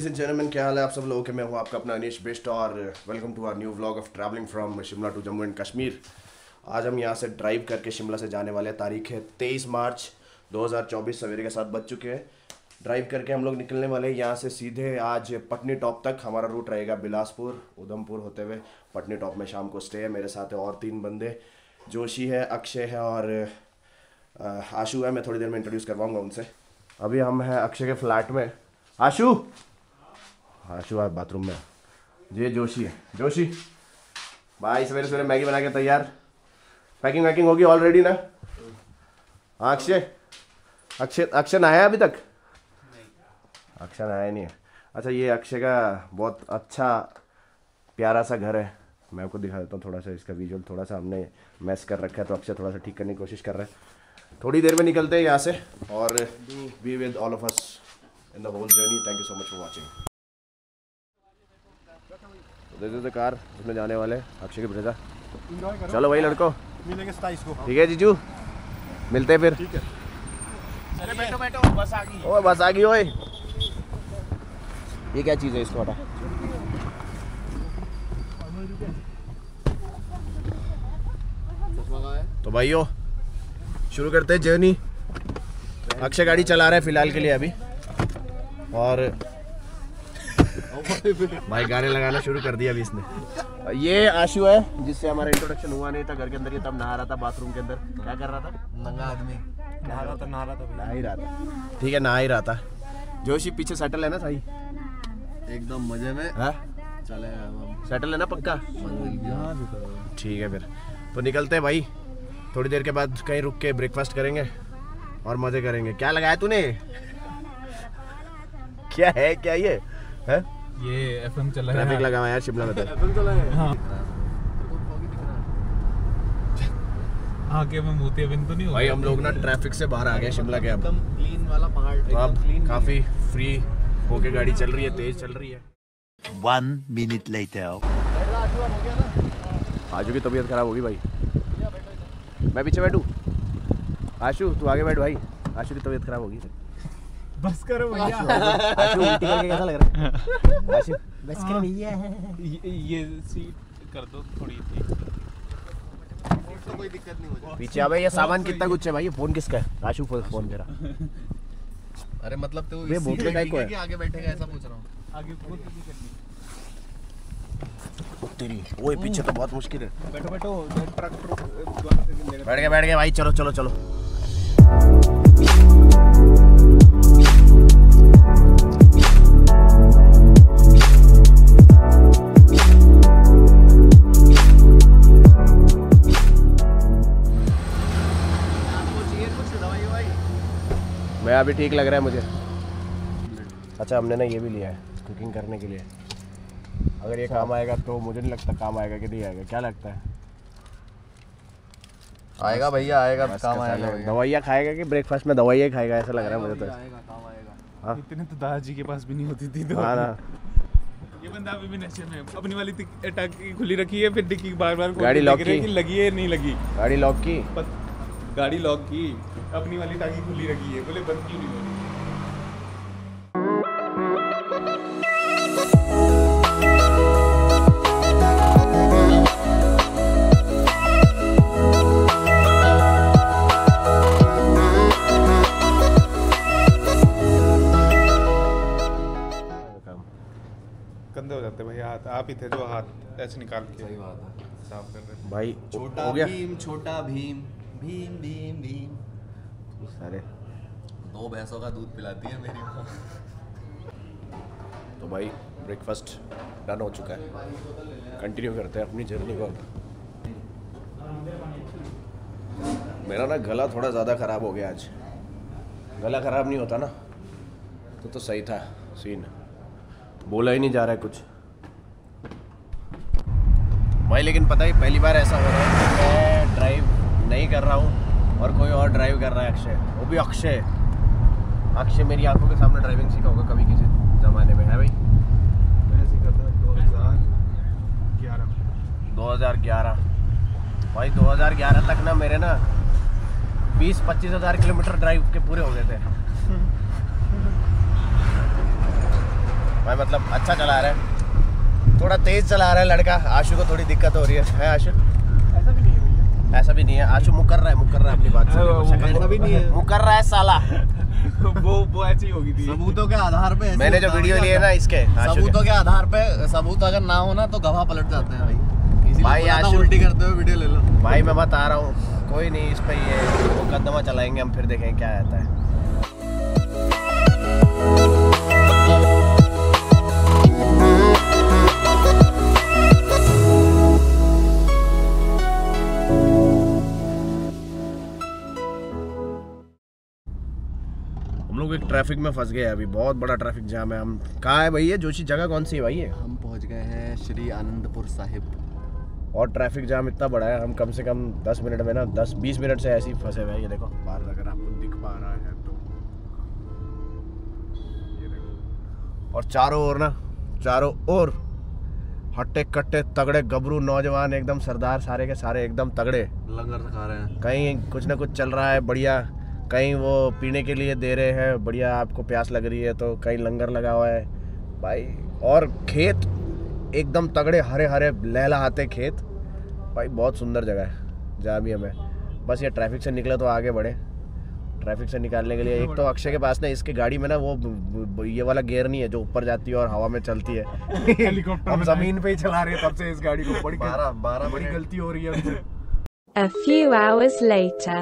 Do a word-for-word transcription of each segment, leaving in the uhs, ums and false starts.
And gentleman, क्या हाल है आप सब लोगों के। मैं हूँ आपका अपना अनीश बिष्ट और welcome to our new vlog of travelling from Shimla to Jammu and Kashmir. आज हम यहाँ से ड्राइव करके शिमला से जाने वाले हैं। तारीख है तेईस मार्च दो हज़ार चौबीस, सवेरे के सात बज चुके हैं। ड्राइव करके हम लोग निकलने वाले हैं यहाँ से सीधे आज पटनी टॉप तक। हमारा रूट रहेगा बिलासपुर उधमपुर होते हुए पटनी टॉप में शाम को स्टे है। मेरे साथ है और तीन बंदे, जोशी है, अक्षय है और आशु है। मैं थोड़ी देर में इंट्रोड्यूस करवाऊँगा उनसे। अभी हम हैं अक्षय के फ्लैट में। आशु आशु आप बाथरूम में। ये जोशी है। जोशी भाई सवेरे सवेरे मैगी बना के तैयार। पैकिंग वैकिंग होगी ऑलरेडी ना? हाँ अक्षय अक्षय अक्षय नहाया अभी तक? अक्षय नहाया नहीं है। अच्छा, ये अक्षय का बहुत अच्छा प्यारा सा घर है। मैं आपको दिखा देता हूँ थोड़ा सा इसका विजुअल। थोड़ा सा हमने मैस कर रखा है तो अक्षय थोड़ा सा ठीक करने की कोशिश कर रहा है। थोड़ी देर में निकलते हैं यहाँ से और be with all of us in the whole journey. Thank you so much for watching. This is the car उसमें जाने वाले अक्षय के ब्रजा। चलो भाई लड़को, मिलेंगे सताईस को। ठीक है जीजू, मिलते हैं फिर। ठीक है, चले बैठो बैठो, बस आ गई। ओए बस आ गई। ओए ये क्या चीज़ है, इसको हटा। तो भाइयों शुरू करते हैं जर्नी। अक्षय गाड़ी चला रहा है फिलहाल के लिए अभी, और भाई गाने लगाना शुरू कर दिया अभी इसने। ये आशु है जिससे हमारा इंट्रोडक्शन हुआ नहीं था घर के अंदर। ये तब नहा रहा था बाथरूम के अंदर। क्या कर रहा था? नंगा आदमी नहा रहा था नहा रहा था नहा ही रहा था। ठीक है, नहा ही रहा था। जोशी पीछे सेटल है ना सही? एकदम मजे में। हाँ चले सेटल है ना पक्का? ठीक है, फिर तो निकलते हैं भाई। थोड़ी देर के बाद कहीं रुक के ब्रेकफास्ट करेंगे और मजे करेंगे। क्या लगाया तूने? क्या है क्या ये है? ये एफएम चला है। ट्रैफिक लगा हुआ है यार शिमला में तो। एफएम चला है। हाँ। आगे में मोती अबिन तो नहीं हो भाई हम लोग ना ट्रैफिक से बाहर आ गए शिमला के। अब एकदम क्लीन वाला पहाड़, तो अब एकदम क्लीन। काफी फ्री होके गाड़ी चल रही है, तेज चल रही है। One minute later. आशु की तबीयत खराब होगी भाई। मैं पीछे बैठूं? आशु तू आगे बैठ भाई। आशु की तबीयत खराब होगी। बस करो भैया। आशु उल्टी करके कैसा लग रहा है? आशु बस कर भैया। ये, ये सीट कर दो थोड़ी सी। तो कोई दिक्कत नहीं हो। पीछे अबे ये सामान कितना कुछ है भाई? ये फोन किसका है? आशु फोन मेरा। अरे मतलब तो ये बोतल इसी का को है कि आगे बैठेगा ऐसा पूछ रहा हूँ। आगे बहुत नहीं करनी। तेरी ओए पीछे तो बहुत मुश्किल है। बैठो बैठो, ट्रक बैठ गए बैठ गए भाई। चलो चलो चलो। मैं अभी ठीक लग रहा है मुझे। अच्छा हमने ना ये भी लिया है कुकिंग करने के लिए। अगर ये काम आएगा तो मुझे नहीं लगता काम आएगा कि नहीं आएगा। क्या लगता है? आएगा भैया, आएगा, बस काम का आएगा साले भैया। दवाइयाँ खाएगा कि ब्रेकफास्ट में दवाइयाँ खाएगा ऐसा लग रहा है मुझे तो। आएगा, काम आएगा। हाँ इतने तो दादाजी के पास भी नहीं होती थी। तो हाँ ना। ये बंदा अभी भी नशे में। अपनी वाली टाकी खुली रखी है, फिर डिक्की बार बार गाड़ी लॉक की? लगी है नहीं लगी। गाड़ी लॉक की? गाड़ी लॉक की, अपनी वाली टाकी खुली रखी है। बोले बंद क्यों नहीं हो रही? गंदे हो जाते भाई हाथ। आप ही थे जो हाथ ऐसे निकाल के सही बात है। साफ कर रहे। भाई छोटा हो गया भीम, छोटा भीम, भीम भीम भीम। सारे। दो भैंसों का दूध पिलाती है मेरी माँ। तो भाई ब्रेकफास्ट डन हो चुका है। कंटिन्यू करते हैं अपनी जर्नी को। मेरा ना गला थोड़ा ज़्यादा ख़राब हो गया आज। गला ख़राब नहीं होता ना तो तो सही था सीन। बोला ही नहीं जा रहा है कुछ भाई। लेकिन पता ही पहली बार ऐसा हो रहा है कि मैं ड्राइव नहीं कर रहा हूँ और कोई और ड्राइव कर रहा है। अक्षय, वो भी अक्षय। अक्षय मेरी आंखों के सामने ड्राइविंग सीखा होगा कभी किसी ज़माने में, है भाई? मैं सीखा था दो हज़ार ग्यारह। दो हज़ार ग्यारह भाई। दो हज़ार ग्यारह तक ना मेरे ना बीस पच्चीस हज़ार किलोमीटर ड्राइव के पूरे हो गए थे। भाई मतलब अच्छा चला रहा है, थोड़ा तेज चला रहा है लड़का। आशु को थोड़ी दिक्कत हो रही है, है आशु? ऐसा भी नहीं है भैया, ऐसा भी नहीं है। आशु मुकर रहा है, मुकर रहा है अपनी बात से। ऐसा भी नहीं है, मुकर रहा है साला। वो वो ऐसी होगी थी। सबूतों के आधार पे मैंने जो वीडियो लिए ना इसके सबूतों के आधार पे, सबूत अगर ना हो ना तो गवाह पलट जाते हैं भाई। इसीलिए भाई बोला था आशु- उल्टी करते हुए वीडियो ले लो। भाई मैं बता रहा हूँ, कोई नहीं, इस पे ये मुकदमा चलाएंगे हम, फिर देखेंगे क्या आता है। हम लोग एक ट्रैफिक में फंस गए अभी, बहुत बड़ा ट्रैफिक जाम है। हम कहाँ है भाई? ये जोशी जगह कौन सी है भाई? ये हम पहुंच गए हैं श्री आनंदपुर साहिब। और ट्रैफिक जाम इतना बड़ा है, हम कम से कम दस मिनट में ना दस बीस मिनट से ऐसे ही फंसे हुए हैं। ये देखो बाहर, अगर आपको दिख पा रहा है तो ये देखो। और चारों ओर ना, चारों ओर हट्टे कट्टे तगड़े गबरू नौजवान, एकदम सरदार, सारे के सारे एकदम तगड़े लंगर खा रहे हैं। कहीं कुछ ना कुछ चल रहा है बढ़िया, कहीं वो पीने के लिए दे रहे हैं बढ़िया, आपको प्यास लग रही है तो कहीं लंगर लगा हुआ है भाई। और खेत एकदम तगड़े हरे हरे लहलहाते खेत भाई, बहुत सुंदर जगह है जहाँ भी हमें। बस ये ट्रैफिक से निकले तो आगे बढ़े। ट्रैफिक से निकालने के लिए एक तो अक्षय के पास ना, इसके गाड़ी में ना वो ये वाला गियर नहीं है जो ऊपर जाती है और हवा में चलती है। हेलीकॉप्टर हम जमीन पे ही चला रहे हैं तब से इस गाड़ी को। बड़ी बारह बारह बड़ी गलती हो रही है हमसे। A few hours later.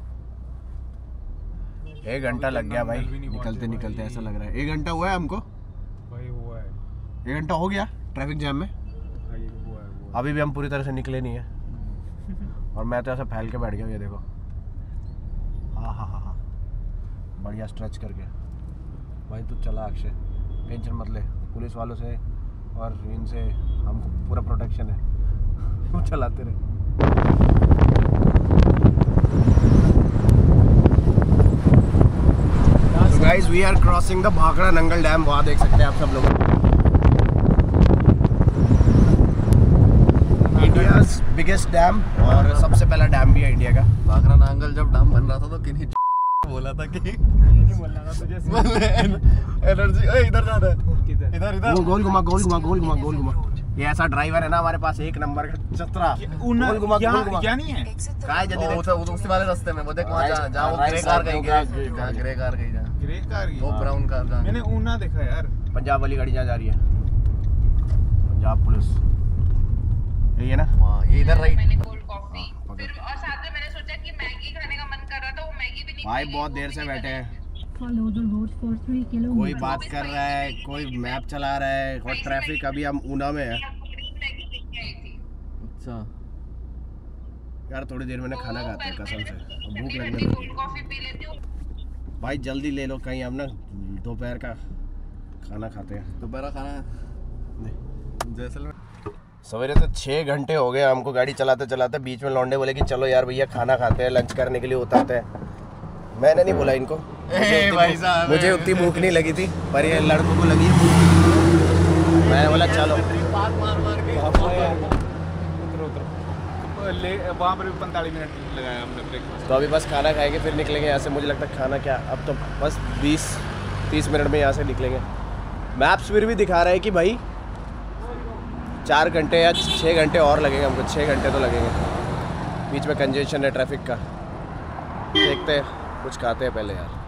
एक घंटा लग गया भाई निकलते निकलते, ऐसा लग रहा है। एक घंटा हुआ है हमको, भाई हुआ है, एक घंटा हो गया ट्रैफिक जैम में। भाई हुआ है, हुआ अभी भी हम पूरी तरह से निकले नहीं है। और मैं तो ऐसा फैल के बैठ गया हूँ, ये देखो। हाँ हाँ हाँ हाँ बढ़िया स्ट्रेच करके। भाई तू चला अक्षय, टेंशन मत ले, पुलिस वालों से और इनसे हमको पूरा प्रोटेक्शन है। तू चलाते रहे। So guys, we are crossing the Bhakra Nangal dam. वहाँ देख सकते हैं आप सब लोग, इंडियाज बिगेस्ट डैम और सबसे पहला डैम भी है इंडिया का। भाखड़ा नांगल जब डैम बन रहा था तो किन्हीं बोला था कि नहीं बोल रहा था तुझे। एनर्जी इधर जा रहा है, किधर? इधर इधर गोल गोल घुमा, गोल घुमा, गोल घुमा, गोल घुमा। ये ऐसा ड्राइवर है ना हमारे पास, एक नंबर का चतरा। उना गोल घुमा, क्या गोल घुमा। क्या नहीं है? काय जल्दी वो देख। तो उसी वाले रास्ते में वो देख वहाँ जहाँ जहाँ वो राइट ग्रे साइड कार में कहीं होगा, गई, जहाँ ग्रे कार गई जहाँ ग्रे कार की? वो ब्राउन कार जहाँ मैंने ऊना देखा यार। पंजाब वाली गाड़ी जहाँ जा रही है, पंजाब पुलिस, यही है ना? वहाँ ये इधर राइट। मैंने कोल्ड कॉफी फिर और साथ में मैंने सोचा कि मैगी खाने का मन कर रहा था, वो मैगी भी नहीं भाई मिली, बहुत वो देर भी से नहीं बैठे बनाई। हैं, Follow the road for three कोई kilometers. बात कर रहा है, कोई मैप चला रहा है, और ट्रैफिक। अभी हम ऊना में है मैगी लेके आई थी। अच्छा यार, थोड़ी देर में ना खाना खाते हैं कसम से, अब भूख लगने लगी कोल्ड कॉफी पी लेती हूँ। भाई जल्दी ले लो, कहीं हम ना दोपहर का खाना खाते हैं। दोपहर खाना है जैसलमेर। सवेरे से छः घंटे हो गए हमको गाड़ी चलाते चलाते। बीच में लौंडे बोले कि चलो यार भैया खाना खाते हैं, लंच करने के लिए उतरते हैं। मैंने नहीं बोला इनको, मुझे उतनी भाई भूख- साहब, मुझे उतनी भूख नहीं लगी थी, पर ये लड़कों को लगी है भूख। मैंने बोला चलो। मार मार मार के उतरो उतरो ले, वहाँ पर भी पैंतालीस मिनट लगाया हमने ब्रेकफास्ट। तो अभी बस खाना खाएंगे फिर निकलेंगे यहाँ से। मुझे लगता है खाना क्या, अब तो बस बीस तीस मिनट में यहाँ से निकलेंगे। मैप्स फिर भी दिखा रहा है कि भाई चार घंटे या छः घंटे और लगेंगे हमको, छः घंटे तो लगेंगे। बीच में कंजेशन है ट्रैफिक का। देखते हैं, कुछ खाते हैं पहले यार।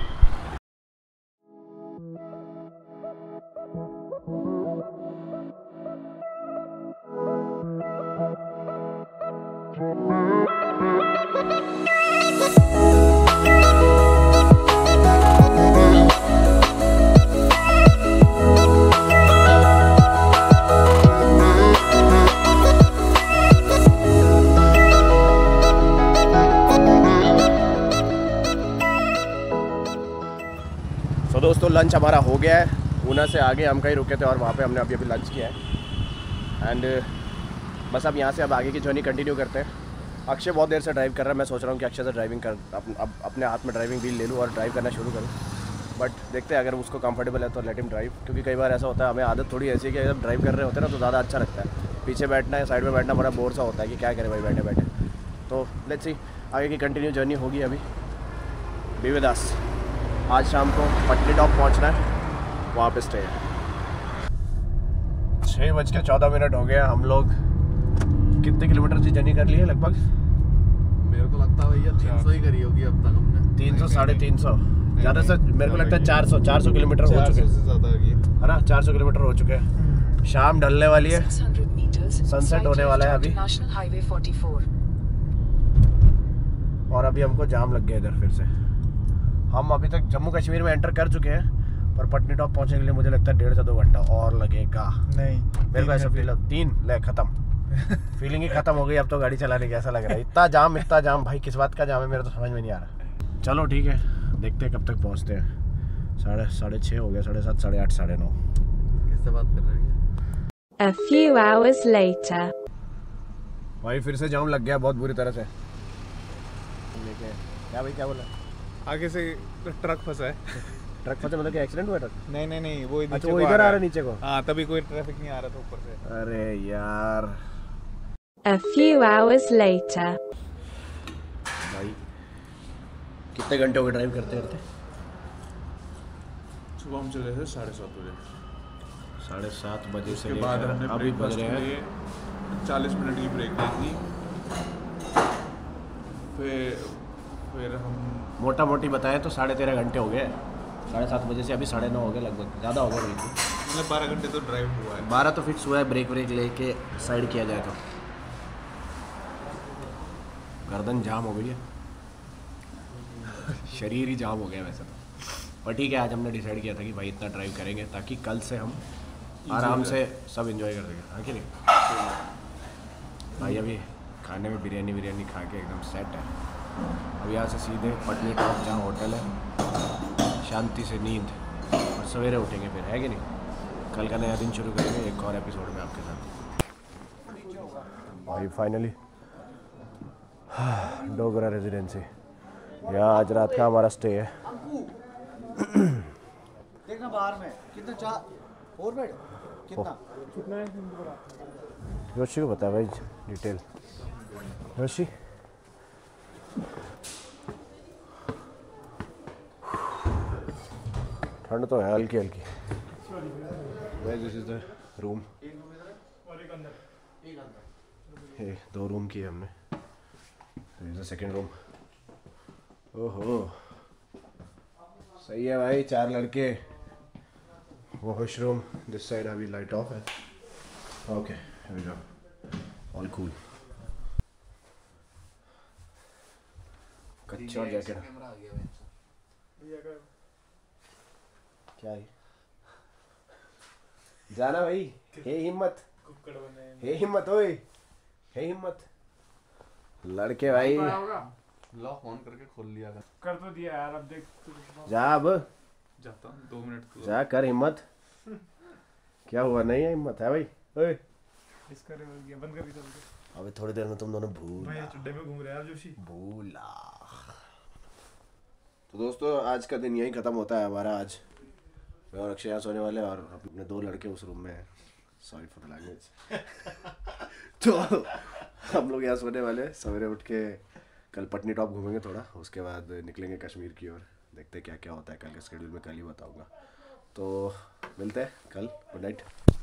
तो दोस्तों लंच हमारा हो गया है। ऊना से आगे हम कहीं रुके थे और वहाँ पे हमने अभी अभी लंच किया है। एंड बस अब यहाँ से अब आगे की जर्नी कंटिन्यू करते हैं। अक्षय बहुत देर से ड्राइव कर रहा है, मैं सोच रहा हूँ कि अक्षय से ड्राइविंग कर अप, अब अपने हाथ में ड्राइविंग व्हील ले लूँ और ड्राइव करना शुरू करूँ। बट देखते हैं, अगर उसको कंफर्टेबल है तो लेट हिम ड्राइव, क्योंकि कई बार ऐसा होता है, हमें आदत थोड़ी ऐसी है कि जब ड्राइव कर रहे होते हैं ना तो ज़्यादा अच्छा लगता है। पीछे बैठना है, साइड में बैठना बड़ा बोर सा होता है कि क्या करें भाई बैठे बैठे। तो लेट्स सी आगे की कंटिन्यू जर्नी होगी। अभी बी विद अस। आज शाम को पटनी टॉप पहुंचना है, वहाँ पे स्टे है। छः बज के चौदह मिनट हो गया। हम लोग कितने किलोमीटर की जर्नी कर ली है लगभग? मेरे को लगता है भैया तीन सौ ही करी होगी अब तक हमने। तीन सौ साढ़े तीन सौ ज़्यादा से मेरे को लगता है चार सौ चार सौ किलोमीटर हो चुके हैं, है ना? चार सौ किलोमीटर हो चुके हैं। शाम ढलने वाली है, सनसेट होने वाला है अभी, और अभी हमको जाम लग गया इधर फिर से। हम अभी तक जम्मू कश्मीर में एंटर कर चुके हैं, पर पटनी टॉप पहुंचने के लिए मुझे लगता है डेढ़ से दो घंटा और लगेगा। नहीं, मेरे को ऐसा फील है। तीन ले खत्म फीलिंग ही खत्म हो गई। अब तो गाड़ी चलाने की ऐसा लग रहा है। इतना जाम इतना जाम भाई, किस बात का जाम है मेरे तो समझ में नहीं आ रहा। चलो ठीक है, देखते हैं कब तक पहुंचते हैं। साढ़े साढ़े छः हो गया, साढ़े सात साढ़े आठ साढ़े नौ। किससे बात कर रहे हैं? A few hours later. भाई फिर से जाम लग गया बहुत बुरी तरह से। लेके क्या भाई क्या बोला? आगे से ट्रक फंसा है। ट्रक फंसा मतलब क्या एक्सीडेंट हुआ ट्रक? नहीं नहीं नहीं, वो अच्छा वो इधर आ रहा है नीचे को। हाँ, तभी कोई ट्रैफिक नहीं आ रहा था ऊपर से। अरे यार A few hours later. भाई कितने घंटे हो गए ड्राइव करते करते? सुबह हम चले थे साढ़े सात बजे। साढ़े सात बजे से उसके बाद हमने अभी बज ब्रेकफास्ट रहे के हैं लिए चालीस मिनट की ब्रेक ली थी। फिर फिर हम मोटा मोटी बताएं तो साढ़े तेरह घंटे हो गए। साढ़े सात बजे से अभी साढ़े नौ हो गए लगभग, ज़्यादा हो गया बिल्कुल। मतलब बारह घंटे तो ड्राइव हुआ है। बारह तो फिक्स हुआ है, ब्रेक ब्रेक लेके साइड किया जाए तो। गर्दन जाम हो गई है शरीर ही जाम हो गया वैसे तो, पर ठीक है। आज हमने डिसाइड किया था कि भाई इतना ड्राइव करेंगे ताकि कल से हम आराम से सब एंजॉय कर सकें, हाँ कि नहीं भाई? अभी खाने में बिरयानी बिरयानी खा के एकदम सेट है। अब यहाँ से सीधे पटनी टॉप जहाँ होटल है, शांति से नींद, और सवेरे उठेंगे फिर, है कि नहीं? कल का नया दिन शुरू करेंगे एक और एपिसोड में आपके साथ। भाई फाइनली डोगरा रेजिडेंसी, यहाँ आज रात का हमारा स्टे है। देखना बाहर में कितना चार फोर बेड कितना कितना है? जोशी को पता है भाई डिटेल। जोशी ठंड तो है हल्की हल्की। This is the room. ये दो रूम की है हमने। This is the second room. ओहो सही है भाई, चार लड़के। वॉशरूम दिस साइड अभी लाइट ऑफ है। Okay here we go, all cool. कच्चा जैकेट क्या है? जाना भाई, हे हिम्मत, हे हिम्मत, ओए हे हिम्मत। लड़के भाई लॉक ऑन करके खोल लिया था। कर तो दिया यार, अब देख जा, अब जाता हूँ दो मिनट को। जा कर हिम्मत। क्या हुआ, नहीं है हिम्मत है भाई? ओए इसका रे हो गया, बंद कर दी। अबे थोड़ी देर में तुम दोनों भूल भाई चुड्डे में घूम रहे यार जोशी। भूला। तो दोस्तों आज का दिन यही खत्म होता है हमारा। आज मैं और अक्षय यहाँ सोने वाले, और अपने दो लड़के उस रूम में हैं। Sorry for the language. तो हम लोग यहाँ सोने वाले, सवेरे उठ के कल पटनी टॉप घूमेंगे थोड़ा, उसके बाद निकलेंगे कश्मीर की ओर। देखते हैं क्या क्या होता है कल के शेड्यूल में, कल ही बताऊंगा। तो मिलते हैं कल। Good night.